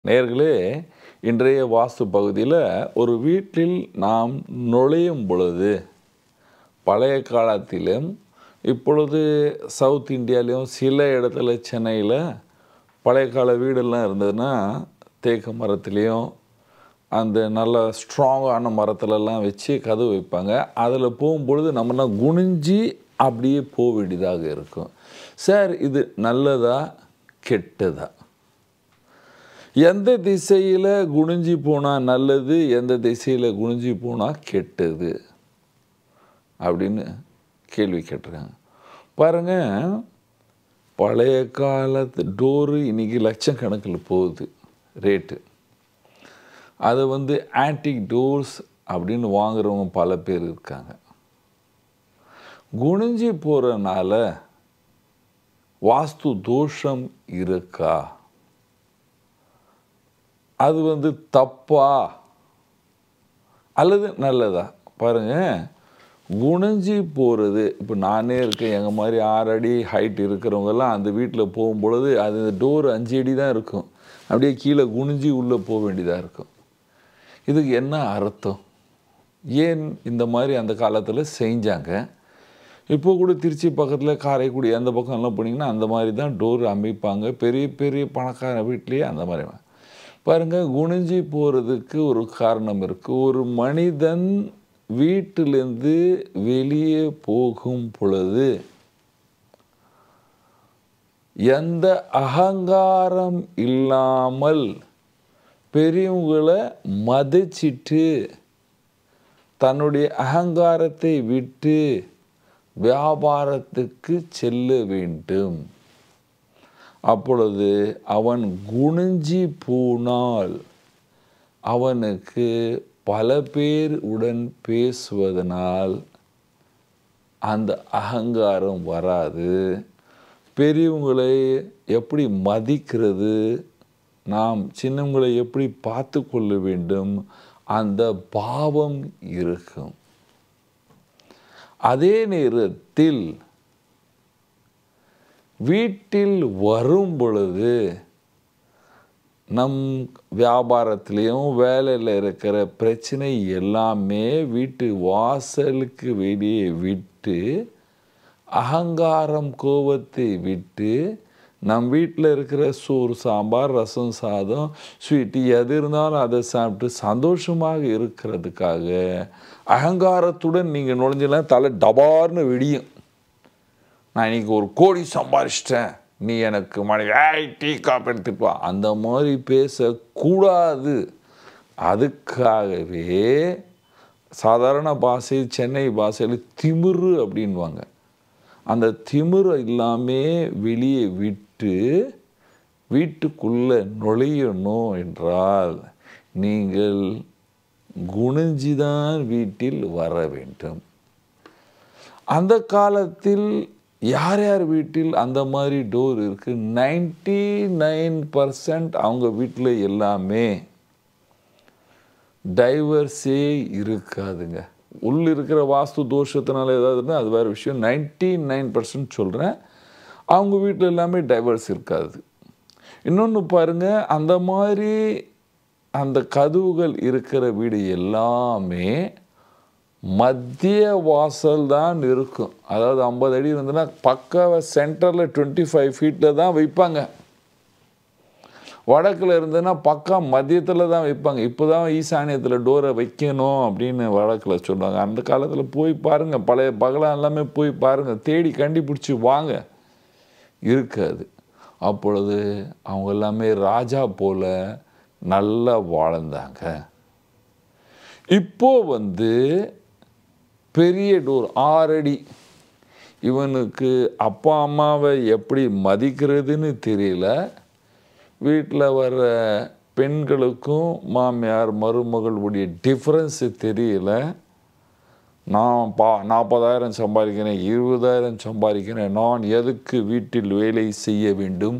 நேயர்களே, இன்றைய வாஸ்து பகுதியில் ஒரு வீட்டில் நாம் நுழையும் பொழுது பழைய காலத்திலும் இப்பொழுது சவுத் இந்தியாவிலும் சில இடத்துல சென்னையில் பழைய கால வீடெல்லாம் இருந்ததுன்னா தேக்கு மரத்துலேயும் அந்த நல்ல ஸ்ட்ராங்கான மரத்துலலாம் வச்சு கதவு வைப்பாங்க. அதில் போகும்பொழுது நம்மளாம் குனிஞ்சி அப்படியே போக வேண்டியதாக இருக்கும். சார், இது நல்லதா கெட்டதா? எந்த திசையில் குனிஞ்சி போனால் நல்லது, எந்த திசையில் குனிஞ்சி போனால் கெட்டது அப்படின்னு கேள்வி கேட்டுருக்காங்க. பாருங்கள், பழைய காலத்து டோரு இன்றைக்கி லட்சக்கணக்கில் போகுது ரேட்டு. அதை ஆன்டிக் டோர்ஸ் அப்படின்னு வாங்குறவங்க பல பேர் இருக்காங்க. குனிஞ்சி போகிறனால வாஸ்து தோஷம் இருக்கா? அது தப்பா அல்லது நல்லதா? பாருங்கள், குனிஞ்சி போகிறது, இப்போ நானே இருக்கேன், எங்கள் மாதிரி 6 அடி ஹைட் இருக்கிறவங்கெல்லாம் அந்த வீட்டில் போகும்பொழுது அது டோர் 5 அடி தான் இருக்கும். அப்படியே கீழே குனிஞ்சி உள்ளே போக வேண்டியதாக இருக்கும். இதுக்கு என்ன அர்த்தம்? ஏன் இந்த மாதிரி அந்த காலத்தில் செஞ்சாங்க? இப்போ கூட திருச்சி பக்கத்தில் காரைக்குடி அந்த பக்கம்லாம் போனீங்கன்னா அந்த மாதிரி தான் டோர் அமைப்பாங்க. பெரிய பெரிய பணக்கார வீட்லேயே அந்த மாதிரி. பாருங்கள், குனிஞ்சி போகிறதுக்கு ஒரு காரணம் இருக்குது. ஒரு மனிதன் வீட்டிலேருந்து வெளியே போகும் பொழுது எந்த அகங்காரம் இல்லாமல் பெரியவங்களை மதிச்சிட்டு தன்னுடைய அகங்காரத்தை விட்டு வியாபாரத்துக்கு செல்ல வேண்டும். அப்பொழுது அவன் குனிஞ்சி போனால் அவனுக்கு பல பேர் உடன் பேசுவதனால் அந்த அகங்காரம் வராது. பெரியவங்களை எப்படி மதிக்கிறது, நாம் சின்னவங்களை எப்படி பார்த்து கொள்ள வேண்டும், அந்த பாவம் இருக்கும். அதே நேரத்தில் வீட்டில் வரும் பொழுது நம் வியாபாரத்திலையும் வேலையில் இருக்கிற பிரச்சனை எல்லாமே வீட்டு வாசலுக்கு வெளியே விட்டு அகங்காரம் கோபத்தை விட்டு நம் வீட்டில் இருக்கிற சோறு சாம்பார் ரசம் சாதம் ஸ்வீட்டு எது இருந்தாலும் அதை சாப்பிட்டு சந்தோஷமாக இருக்கிறதுக்காக அகங்காரத்துடன் நீங்கள் நுழைஞ்சலாம் தலை டபார்னு வெடியும். நான் இன்றைக்கி 1 கோடி சம்பாரிச்சிட்டேன், நீ எனக்கு டீ காப்பி எடுத்துட்டு வா, அந்த மாதிரி பேசக்கூடாது. அதுக்காகவே சாதாரண பாஷை சென்னை பாஷையில் திமிரு அப்படின்வாங்க. அந்த திமிரு எல்லாமே வெளியே விட்டு வீட்டுக்குள்ளே நுழையணும் என்றால் நீங்கள் குனிஞ்சிதான் வீட்டில் வர வேண்டும். அந்த காலத்தில் யார் யார் வீட்டில் அந்த மாதிரி டோர் இருக்குது? 99% அவங்க வீட்டில் எல்லாமே டைவர்ஸே இருக்காதுங்க. உள்ள இருக்கிற வாஸ்து தோஷத்தினால ஏதாவதுன்னா அது வேறு விஷயம். 99% சொல்கிறேன், அவங்க வீட்டில் எல்லாமே டைவர்ஸ் இருக்காது. இன்னொன்று பாருங்கள், அந்த மாதிரி அந்த கதவுகள் இருக்கிற வீடு எல்லாமே மத்திய வாசல் தான் இருக்கும். அதாவது 50 அடி இருந்ததுன்னா பக்காவை சென்டரில் 25 ஃபீட்டில் தான் வைப்பாங்க. வடக்கில் இருந்ததுன்னா பக்கா மத்தியத்தில் தான் வைப்பாங்க. இப்போ தான் ஈசானியத்தில் டோரை வைக்கணும் அப்படின்னு வடக்கில் சொல்லுவாங்க. அந்த காலத்தில் போய் பாருங்கள், பழைய பகலாம் எல்லாமே போய் பாருங்கள், தேடி கண்டுபிடிச்சி வாங்க. இருக்காது. அப்பொழுது அவங்க எல்லாமே ராஜா போல் நல்லா வாழ்ந்தாங்க. இப்போது பெரிய டோர் 6 அடி. இவனுக்கு அப்பா அம்மாவை எப்படி மதிக்கிறதுன்னு தெரியல. வீட்டில் வர பெண்களுக்கும் மாமியார் மருமகளுடைய டிஃப்ரென்ஸு தெரியல. நான் 40,000 சம்பாதிக்கிறேன், 20,000 சம்பாதிக்கிறேன், நான் எதுக்கு வீட்டில் வேலை செய்ய வேண்டும்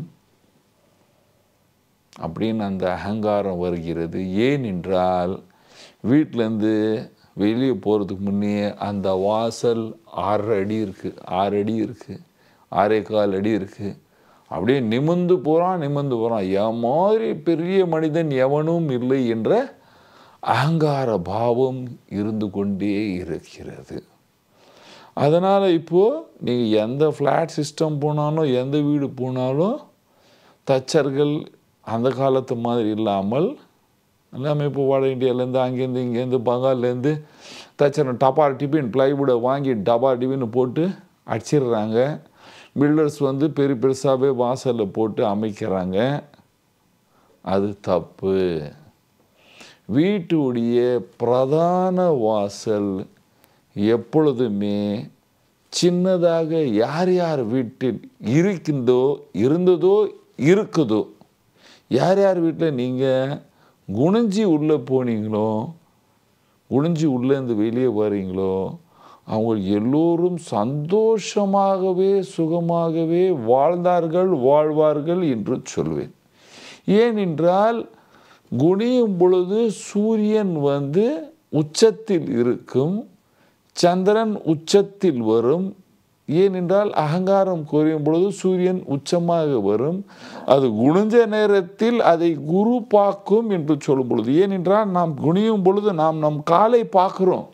அப்படின்னு அந்த அகங்காரம் வருகிறது. ஏனென்றால் வீட்டிலேருந்து வெளியே போகிறதுக்கு முன்னே அந்த வாசல் 6 அடி இருக்குது, 6 அடி இருக்குது, 6.25 அடி இருக்குது. அப்படியே நிமிர்ந்து போகிறான். என் மாதிரி பெரிய மனிதன் எவனும் இல்லை என்ற அகங்கார பாவம் இருந்து கொண்டே இருக்கிறது. அதனால் இப்போது நீங்கள் எந்த ஃப்ளாட் சிஸ்டம் போனாலும் எந்த வீடு போனாலும் தச்சர்கள் அந்த காலத்து மாதிரி இல்லாமல் எல்லாமே இப்போ வட இந்தியாவிலேருந்து அங்கேருந்து இங்கேருந்து பங்கால்லேருந்து தச்சர் டபார் டிபின் ப்ளைவுட்டை வாங்கி டபார் டிபின்னு போட்டு அடிச்சிடுறாங்க. பில்டர்ஸ் வந்து பெருசாகவே வாசலில் போட்டு அமைக்கிறாங்க. அது தப்பு. வீட்டுடைய பிரதான வாசல் எப்பொழுதுமே சின்னதாக யார் யார் வீட்டில் இருந்ததோ இருக்குதோ, யார் யார் வீட்டில் நீங்கள் குனிஞ்சி உள்ளே போனீங்களோ, குனிஞ்சி உள்ளேருந்து வெளியே வரீங்களோ, அவங்க எல்லோரும் சந்தோஷமாகவே சுகமாகவே வாழ்வார்கள் என்று சொல்வேன். ஏனென்றால் குனியும் பொழுது சூரியன் வந்து உச்சத்தில் இருக்கும், சந்திரன் உச்சத்தில் வரும். ஏனென்றால் அகங்காரம் குறையும் பொழுது சூரியன் உச்சமாக வரும். அது குனிஞ்ச நேரத்தில் அதை குரு பார்க்கும் என்று சொல்லும் பொழுது, ஏனென்றால் நாம் குனியும் பொழுது நாம் நம் காலை பார்க்குறோம்,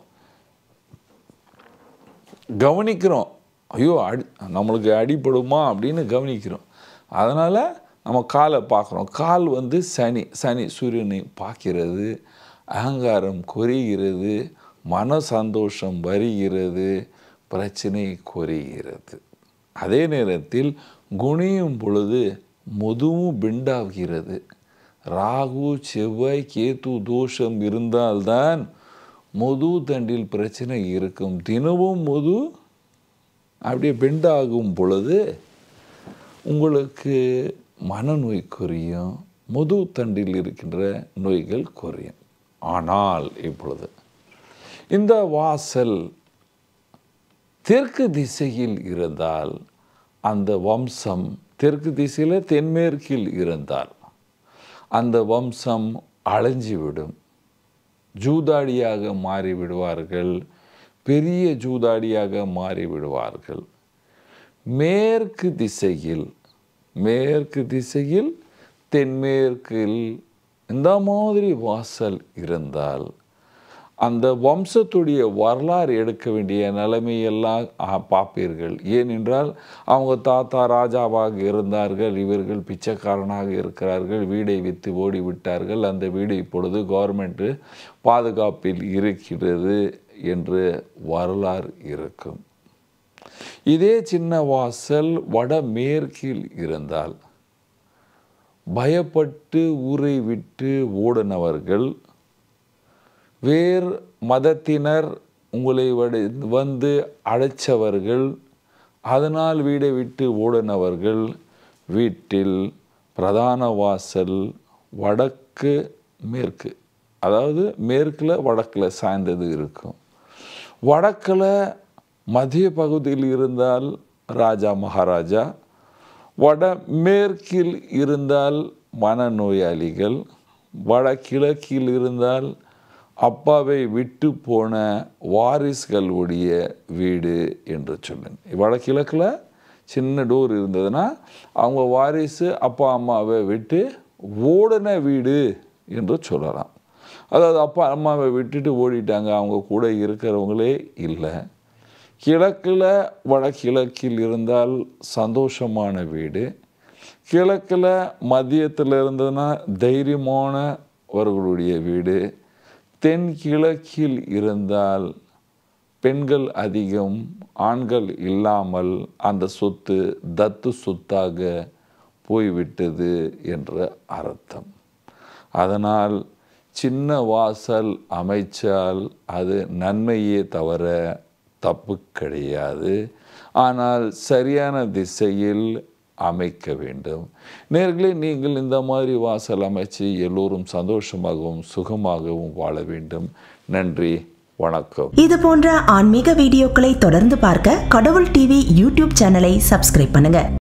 கவனிக்கிறோம். ஐயோ நம்மளுக்கு அடிபடுமா அப்படின்னு கவனிக்கிறோம். அதனால் நம்ம காலை பார்க்குறோம். கால் வந்து சனி சூரியனை பார்க்கிறது, அகங்காரம் குறைகிறது, மன சந்தோஷம் வருகிறது, பிரச்சனை குறைகிறது. அதே நேரத்தில் குனியும் பொழுது முதுவும் பெண்டாகிறது. ராகு செவ்வாய் கேது தோஷம் இருந்தால்தான் முது தண்டில் பிரச்சனை இருக்கும். தினமும் முது அப்படியே பெண்டாகும் பொழுது உங்களுக்கு மனநோய் குறையும், முது தண்டில் இருக்கின்ற நோய்கள் குறையும். ஆனால் இப்பொழுது இந்த வாசல் தெற்கு திசையில் இருந்தால், அந்த வம்சம் தெற்கு திசையில் தென்மேற்கில் இருந்தால் அந்த வம்சம் அழிஞ்சிவிடும். ஜூதாடியாக மாறிவிடுவார்கள், பெரிய ஜூதாடியாக மாறிவிடுவார்கள். மேற்கு திசையில் தென்மேற்கில் இந்த மாதிரி வாசல் இருந்தால் அந்த வம்சத்துடைய வரலாறு எடுக்க வேண்டிய நிலைமையெல்லாம் பார்ப்பீர்கள். ஏனென்றால் அவங்க தாத்தா ராஜாவாக இருந்தார்கள், இவர்கள் பிச்சைக்காரனாக இருக்கிறார்கள், வீடை விற்று ஓடிவிட்டார்கள், அந்த வீடு இப்பொழுது கவர்மெண்ட்டு பாதுகாப்பில் இருக்கிறது என்று வரலாறு இருக்கும். இதே சின்ன வாசல் வடமேற்கில் இருந்தால் பயப்பட்டு ஊரை விட்டு ஓடினவர்கள், வேறு மதத்தினர் உங்களை வந்து அழைச்சவர்கள், அதனால் வீடை விட்டு ஓடினவர்கள் வீட்டில் பிரதான வாசல் வடக்கு மேற்கு, அதாவது மேற்கில் வடக்கில் சாய்ந்தது இருக்கும். வடக்கில் மத்திய பகுதியில் இருந்தால் ராஜா மகாராஜா, வடமேற்கில் இருந்தால் மனநோயாளிகள், வடகிழக்கில் இருந்தால் அப்பாவை விட்டு போன வாரிசுகளுடைய வீடு என்று சொல்லுங்க. வடகிழக்கில் சின்ன டோர் இருந்ததுன்னா அவங்க வாரிசு அப்பா அம்மாவை விட்டு ஓடின வீடு என்று சொல்லலாம். அதாவது அப்பா அம்மாவை விட்டுட்டு ஓடிட்டாங்க, அவங்க கூட இருக்கிறவங்களே இல்லை. கிழக்கில் வடகிழக்கில் இருந்தால் சந்தோஷமான வீடு, கிழக்கில் மதியத்தில் இருந்ததுன்னா தைரியமானவர்களுடைய வீடு, தென்கிழக்கில் இருந்தால் பெண்கள் அதிகம் ஆண்கள் இல்லாமல் அந்த சொத்து தத்து சொத்தாக போய்விட்டது என்ற அர்த்தம். அதனால் சின்ன வாசல் அமைச்சால் அது நன்மையே தவிர தப்பு கிடையாது. ஆனால் சரியான திசையில் அமைக்க வேண்டும். நேர்களே, நீங்கள் இந்த மாதிரி வாசல் அமைச்சு எல்லோரும் சந்தோஷமாகவும் சுகமாகவும் வாழ வேண்டும். நன்றி, வணக்கம். இது போன்ற ஆன்மீக வீடியோக்களை தொடர்ந்து பார்க்க கடவுள் டிவி யூடியூப் சேனலை சப்ஸ்கிரைப் பண்ணுங்க.